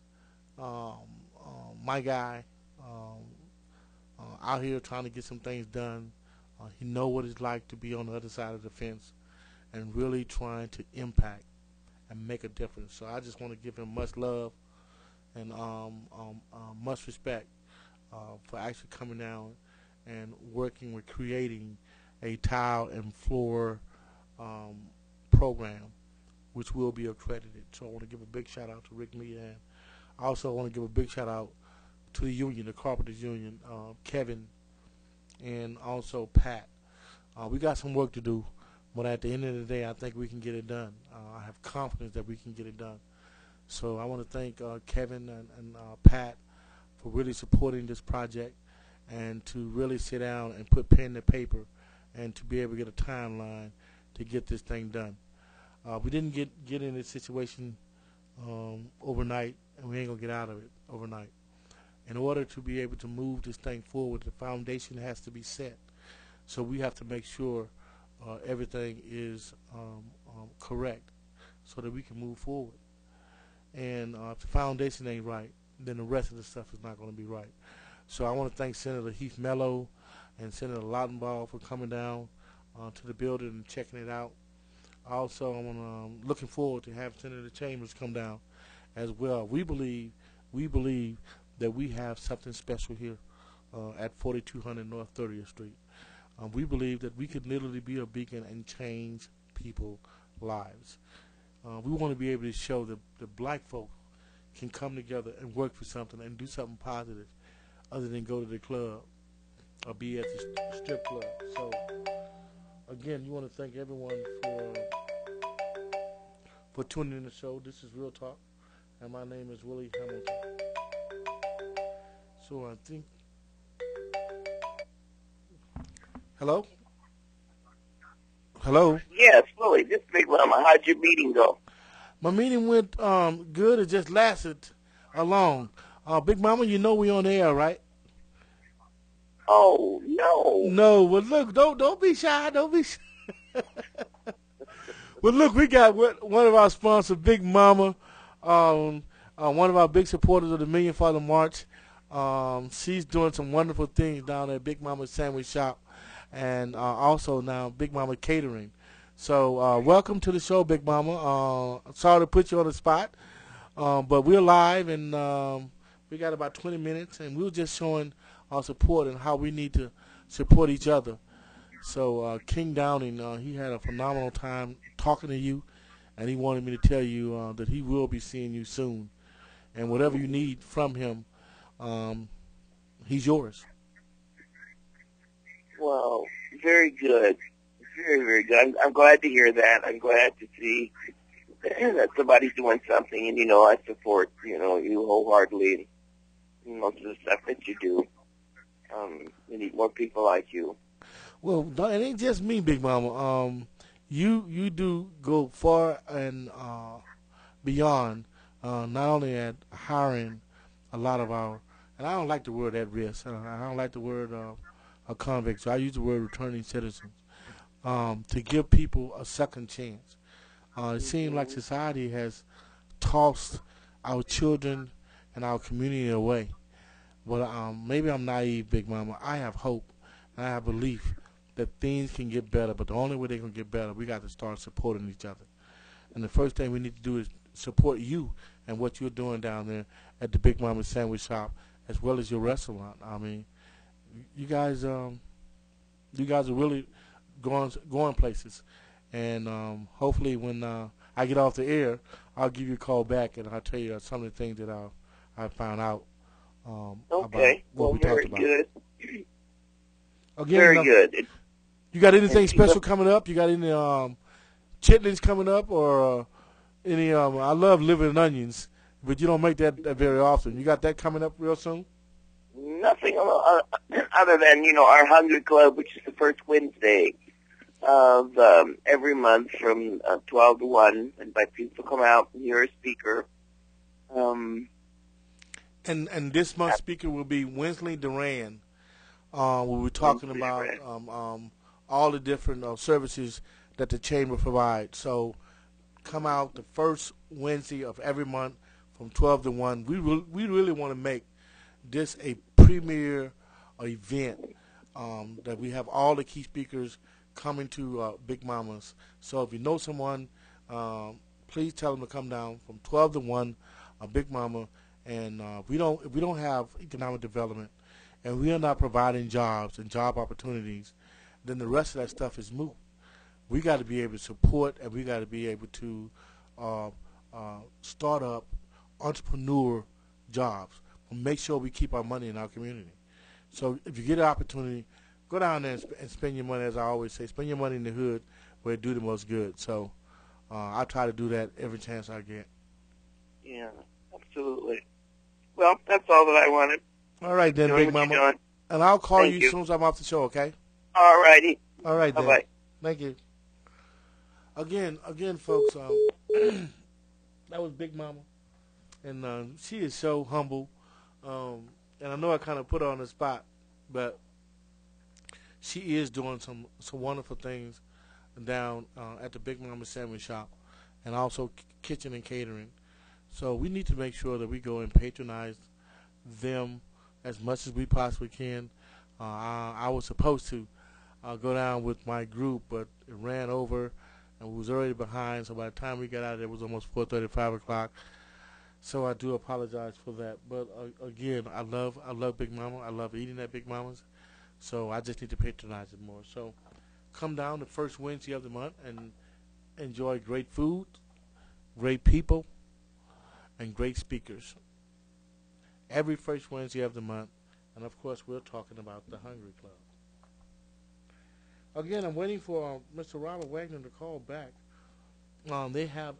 Speaker 4: my guy, out here trying to get some things done. He know what it's like to be on the other side of the fence and really trying to impact and make a difference. So I just want to give him much love and much respect for actually coming down and working with creating a tile and floor program which will be accredited. So I want to give a big shout out to Rick Meehan. I also want to give a big shout out to the union, the Carpenters Union, Kevin, and also Pat. We got some work to do, but at the end of the day, I think we can get it done. I have confidence that we can get it done. So I want to thank Kevin and Pat for really supporting this project, and to really sit down and put pen to paper and to be able to get a timeline to get this thing done. We didn't get in this situation overnight, and we ain't going to get out of it overnight. In order to be able to move this thing forward, the foundation has to be set. So we have to make sure everything is correct so that we can move forward. And if the foundation ain't right, then the rest of the stuff is not going to be right. So I want to thank Senator Heath Mello and Senator Lautenbach for coming down to the building and checking it out. Also, I'm looking forward to having Senator Chambers come down as well. We believe that we have something special here at 4200 North 30th Street. We believe that we could literally be a beacon and change people's lives. We want to be able to show that the black folk can come together and work for something and do something positive other than go to the club or be at the strip club. So, again, you want to thank everyone for tuning in the show. This is Real Talk, and my name is Willie Hamilton. So I think... Hello? Hello?
Speaker 7: Yes, Willie, this Big Mama. How'd your meeting go?
Speaker 4: My meeting went good. It just lasted long. Big Mama, you know we on the air, right?
Speaker 7: Oh, no.
Speaker 4: No, well, look, don't be shy. Don't be shy. Well, look, we got one of our sponsors, Big Mama, one of our big supporters of the Million Father March. She's doing some wonderful things down at Big Mama's Sandwich Shop, and also now Big Mama Catering. So welcome to the show, Big Mama. Sorry to put you on the spot, but we're live, and we got about 20 minutes, and we were just showing our support and how we need to support each other. So King Downing, he had a phenomenal time talking to you, and he wanted me to tell you that he will be seeing you soon. And whatever you need from him, he's yours.
Speaker 7: Well, very good. Very, very good. I'm glad to hear that. I'm glad to see that somebody's doing something, and, I support, you wholeheartedly in most of the stuff that you do. We need more people like you.
Speaker 4: Well, it ain't just me, Big Mama. You do go far and beyond, not only at hiring a lot of our, and I don't like the word at risk. I don't like the word convicts. So I use the word returning citizens, to give people a second chance. It seems like society has tossed our children and our community away. But maybe I'm naive, Big Mama. I have hope and I have belief that things can get better. But the only way they're going to get better, we got to start supporting each other. And the first thing we need to do is support you and what you're doing down there at the Big Mama Sandwich Shop, as well as your restaurant. I mean, you guys are really going places. And hopefully when I get off the air, I'll give you a call back and I'll tell you some of the things that I found out about what we talked about.
Speaker 7: Good.
Speaker 4: Again,
Speaker 7: very good.
Speaker 4: You got anything special coming up? You got any chitlins coming up, or Any I love liver and onions, but you don't make that very often. You got that coming up real soon?
Speaker 7: Nothing other than, our Hungry Club, which is the first Wednesday of every month from 12 to 1. Invite people to come out and hear a speaker.
Speaker 4: And this month's speaker will be Winsley Duran. We'll be talking about all the different services that the chamber provides. So come out the first Wednesday of every month from 12 to 1. We really want to make this a premier event that we have all the key speakers coming to Big Mama's. So if you know someone, please tell them to come down from 12 to 1, Big Mama. And if we don't have economic development, and we are not providing jobs and job opportunities, then the rest of that stuff is moot. We got to be able to support, and we got to be able to start up entrepreneur jobs. Make sure we keep our money in our community. So if you get an opportunity, go down there and spend your money. As I always say, spend your money in the hood where it do the most good. So I try to do that every chance I get.
Speaker 7: Yeah, absolutely. Well, that's all that I wanted.
Speaker 4: All right, then, Big Mama. And I'll call you as soon as I'm off the show, okay?
Speaker 7: All righty.
Speaker 4: All right, then.
Speaker 7: Bye-bye.
Speaker 4: Thank you. Again, folks, that was Big Mama. And she is so humble. And I know I kind of put her on the spot, but she is doing some wonderful things down at the Big Mama Sandwich Shop and also kitchen and catering. So we need to make sure that we go and patronize them as much as we possibly can. I was supposed to go down with my group, but it ran over and we was already behind. So by the time we got out there, it was almost 4:30, 5 o'clock. So I do apologize for that. But again, I love Big Mama. I love eating at Big Mama's. So I just need to patronize it more. So come down the first Wednesday of the month and enjoy great food, great people, and great speakers. Every first Wednesday of the month. And of course, we're talking about the Hungry Club. Again, I'm waiting for Mr. Robert Wagner to call back. They have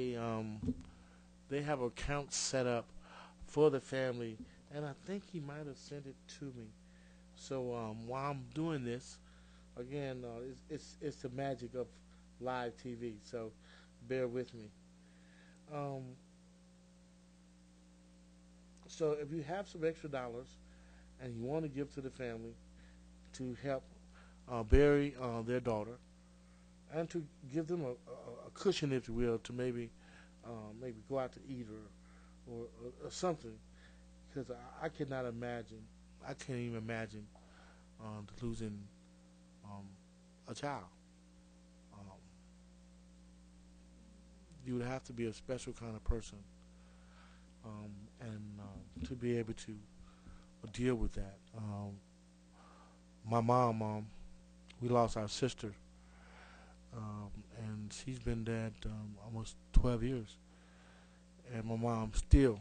Speaker 4: account set up for the family, and I think he might have sent it to me. So while I'm doing this, again, it's the magic of live TV. So bear with me. So if you have some extra dollars and you want to give to the family to help bury their daughter and to give them a cushion, if you will, to maybe go out to eat or something, because I cannot imagine, I can't even imagine losing a child. You would have to be a special kind of person and to be able to deal with that. My mom, we lost our sister, and she's been dead almost 12 years. And my mom still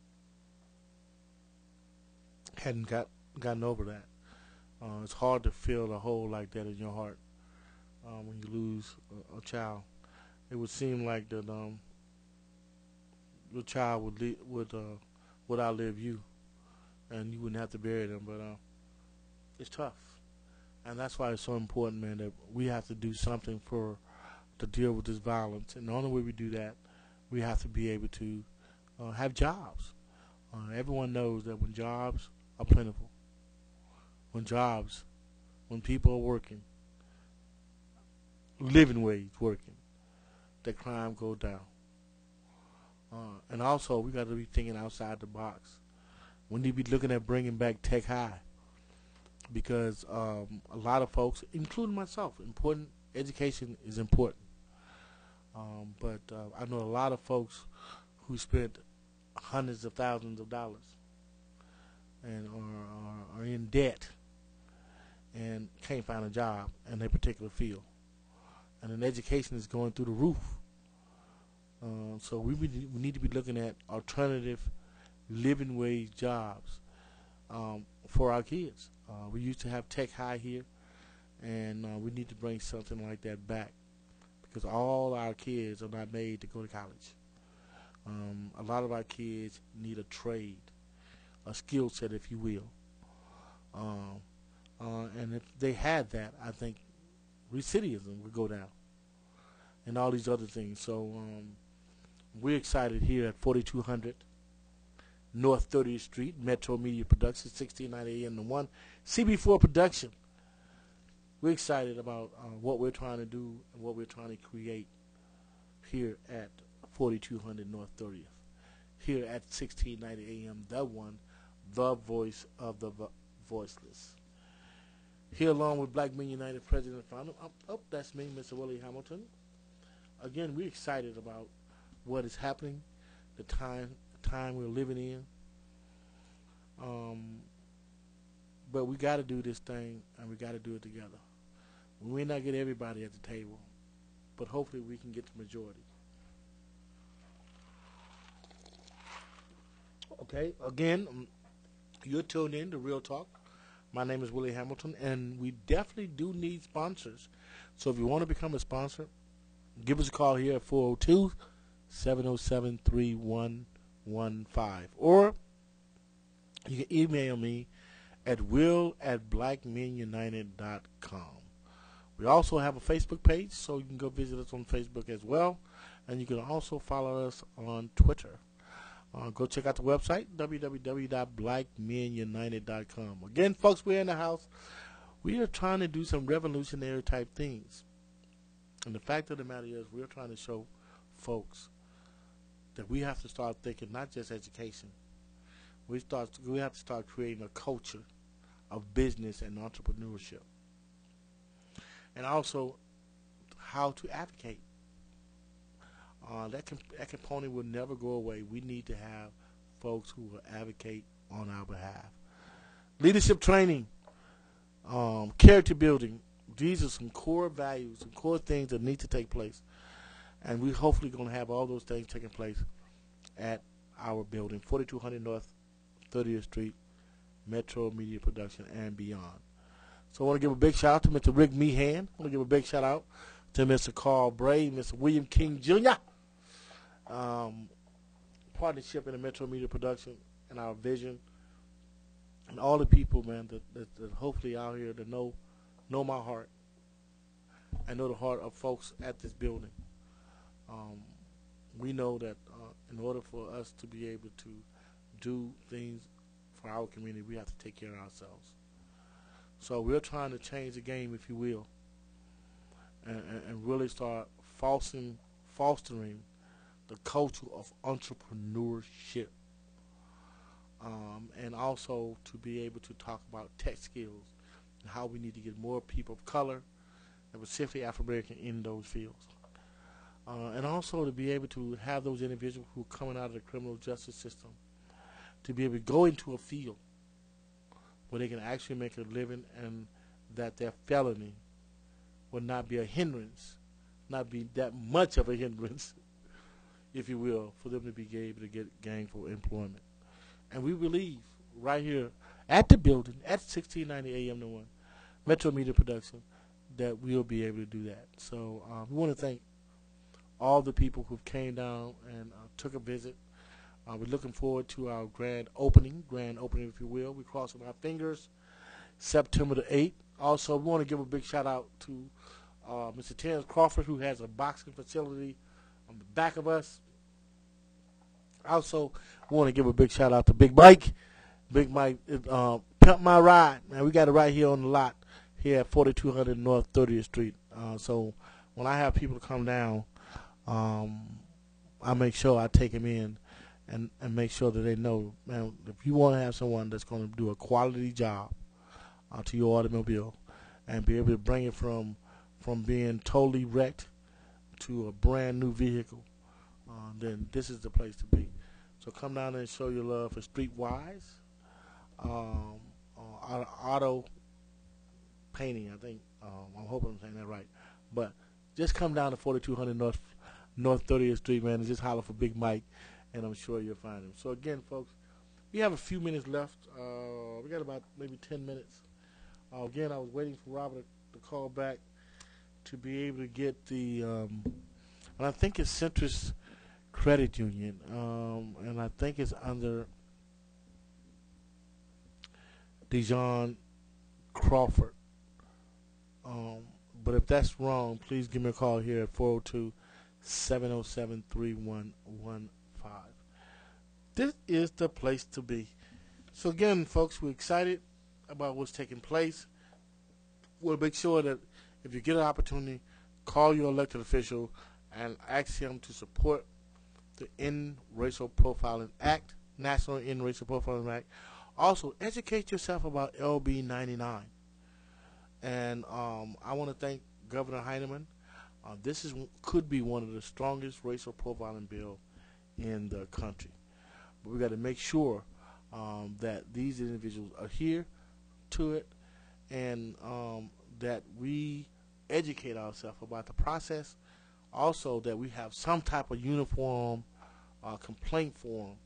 Speaker 4: hadn't gotten over that. It's hard to feel a hole like that in your heart when you lose a child. It would seem like that your child would outlive you, and you wouldn't have to bury them. But it's tough, and that's why it's so important, man, that we have to do something to deal with this violence. And the only way we do that, we have to be able to have jobs. Everyone knows that when jobs are plentiful, when people are working, living wage working, that crime go down. And also, we got to be thinking outside the box. We need to be looking at bringing back Tech High, because a lot of folks, including myself, education is important. But I know a lot of folks who spent hundreds of thousands of dollars and are in debt and can't find a job in their particular field. And then education is going through the roof. So we need to be looking at alternative living wage jobs for our kids. We used to have Tech High here, and we need to bring something like that back, because all our kids are not made to go to college. A lot of our kids need a trade, a skill set, if you will. Um, and if they had that, I think recidivism would go down and all these other things. So we're excited here at 4200 North 30th Street, Metro Media Productions, 1690 AM to 1, CB4 Production. We're excited about what we're trying to do and what we're trying to create here at 4200 North 30th. Here at 1690 AM, the one, the voice of the voiceless. Here along with Black Men United President and Founder. Oh, that's me, Mr. Willie Hamilton. Again, we're excited about what is happening, the time we're living in. But we got to do this thing, and we got to do it together. We may not get everybody at the table, but hopefully we can get the majority. Okay, again, you're tuned in to Real Talk. My name is Willie Hamilton, and we definitely do need sponsors. So if you want to become a sponsor, give us a call here at 402-707-3115. Or you can email me at will@blackmenunited.com. We also have a Facebook page, so you can go visit us on Facebook as well. And you can also follow us on Twitter. Go check out the website, www.blackmenunited.com. Again, folks, we're in the house. We are trying to do some revolutionary type things. And the fact of the matter is, we're trying to show folks that we have to start thinking not just education. We have to start creating a culture of business and entrepreneurship. And also how to advocate. That component will never go away. We need to have folks who will advocate on our behalf. Leadership training, character building. These are some core values, some core things that need to take place. And we're hopefully going to have all those things taking place at our building, 4200 North 30th Street, Metro Media Production, and beyond. So I want to give a big shout out to Mr. Rick Meehan. I want to give a big shout out to Mr. Carl Bray, Mr. William King Jr. Partnership in the Metro Media Production and our vision, and all the people, man, that hopefully out here that know my heart and know the heart of folks at this building. We know that in order for us to be able to do things for our community, we have to take care of ourselves. So we're trying to change the game, if you will, and really start fostering the culture of entrepreneurship, and also to be able to talk about tech skills and how we need to get more people of color, and specifically African American, in those fields, and also to be able to have those individuals who are coming out of the criminal justice system to be able to go into a field where they can actually make a living, and that their felony will not be a hindrance, not be that much of a hindrance, if you will, for them to be able to get gainful employment. And we believe right here at the building at 1690 AM to 1, Metro Media Production, that we'll be able to do that. So we want to thank all the people who came down and took a visit. We're looking forward to our grand opening, if you will. We're crossing our fingers, September the 8th. Also, we want to give a big shout out to Mr. Terrence Crawford, who has a boxing facility on the back of us. Also, we want to give a big shout out to Big Mike. Big Mike, Pimp My Ride. Man, we got it right here on the lot here at 4200 North 30th Street. So when I have people to come down, I make sure I take them in and make sure that they know, man, if you want to have someone that's going to do a quality job to your automobile and be able to bring it from being totally wrecked to a brand new vehicle, then this is the place to be. So come down there and show your love for Streetwise Auto Painting. I think I'm hoping I'm saying that right. But just come down to 4200 North 30th Street, man, and just holler for Big Mike, and I'm sure you'll find him. So again, folks, we have a few minutes left. We got about maybe 10 minutes. Again, I was waiting for Robert to call back to be able to get the, and I think it's Centris Credit Union, and I think it's under Dijon Crawford. But if that's wrong, please give me a call here at 402-707-3115. This is the place to be. So again, folks, we're excited about what's taking place. We'll make sure that if you get an opportunity, call your elected official and ask him to support the End Racial Profiling Act, National End Racial Profiling Act. Also, educate yourself about LB 99. And I want to thank Governor Heinemann. Could be one of the strongest racial profiling bill in the country. But we got to make sure that these individuals adhere to it, and that we educate ourselves about the process. Also, that we have some type of uniform complaint form